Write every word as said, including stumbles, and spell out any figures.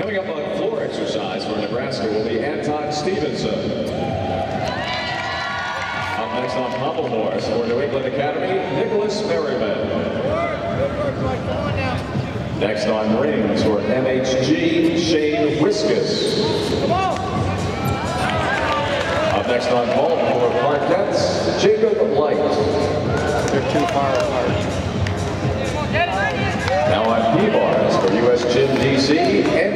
Coming up on floor exercise for Nebraska will be Anton Stevenson. Up next on pommel horse for New England Academy, Nicholas Merriman. Next on rings for M H G, Shane Wiskus. Up next on vault for Marquettes, Jacob Light. They're too far apart. Now on P-bars for U S Gym D C,